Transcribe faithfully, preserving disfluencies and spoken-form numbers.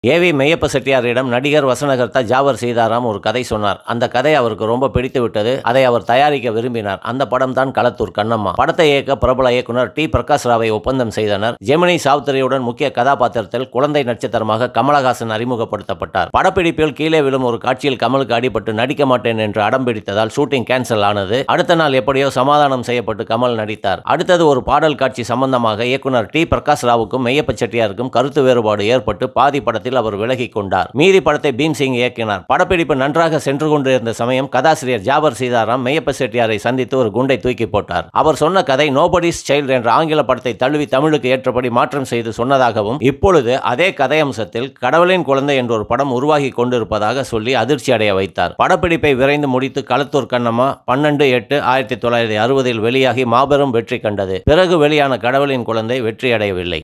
A V Meiyappa செட்டியாரிடம் நடிகர் வசனகர்த்தா ஜாவர் சீதாராம் ஒரு கதை சொன்னார். அந்த கதை அவருக்கு ரொம்ப பிடித்து விட்டது. அதை அவர் தயாரிக்க விரும்பினார். அந்த படம் தான் களத்தூர் கண்ணம்மா. படத்தை இயக்க பிரபல இயக்குனர் டி பிரகாஷ் ராவை ஒப்பந்தம் செய்தனர். ஜெமினி சாவித்திரியுடன் முக்கிய கதாபாத்திரத்தில் குழந்தை நட்சத்திரமாக கமலஹாசன் அறிமுகப்படுத்தப்பட்டார். படப்பிடிப்பில் கீழே விழும் ஒரு காட்சியில் கமலுக்கு அடிபட்டு நடிக்க மாட்டேன் என்று அடம் பிடித்ததால் ஷூட்டிங் கேன்சல் ஆனது. அடுத்த நாள் எப்படியோ சமாதானம் செய்யப்பட்டு கமல் நடித்தார். அடுத்தது ஒரு பாடல் காட்சி சம்பந்தமாக இயக்குனர் டி பிரகாஷ் ராவுக்கும் மெய்யப்ப செட்டியாருக்கும் கருத்து வேறுபாடு ஏற்பட்டு பாதி படத்தில் அவர் விலகிக் கொண்டார். மீதி படத்தை பீம்சிங் இயக்கினார். படப்பிடிப்பு நன்றாக சென்று கொண்டிருந்த சமயம் கதாசிரியர் ஜாவர் சீதாராம் மெய்யப்ப செட்டியாரை சந்தித்து ஒரு குண்டை தூக்கி போட்டார். அவர் சொன்ன கதை நோபடிஸ் சைல்ட் என்ற ஆங்கில படத்தை தழுவி தமிழுக்கு ஏற்றபடி மாற்றம் செய்து சொன்னதாகவும் இப்பொழுது அதே கதையம்சத்தில் கடவுளின் குழந்தை என்ற ஒரு படம் உருவாகி கொண்டிருப்பதாக சொல்லி அதிர்ச்சி அடைய வைத்தார். படப்பிடிப்பை விரைந்து முடித்து களத்தூர் கண்ணம்மா பன்னெண்டு எட்டு ஆயிரத்தி தொள்ளாயிரத்தி அறுபதில் வெளியாகி மாபெரும் வெற்றி கண்டது. பிறகு வெளியான கடவுளின் குழந்தை வெற்றி அடையவில்லை.